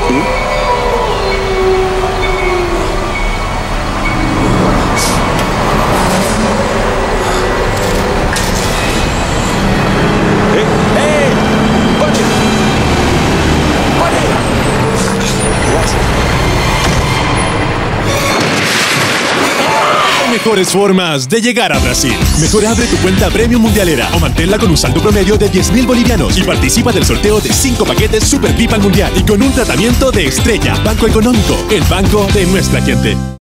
Mejores formas de llegar a Brasil. Mejor abre tu cuenta Premium Mundialera o manténla con un saldo promedio de 10.000 bolivianos y participa del sorteo de 5 paquetes Super VIP al Mundial y con un tratamiento de estrella. Banco Económico, el banco de nuestra gente.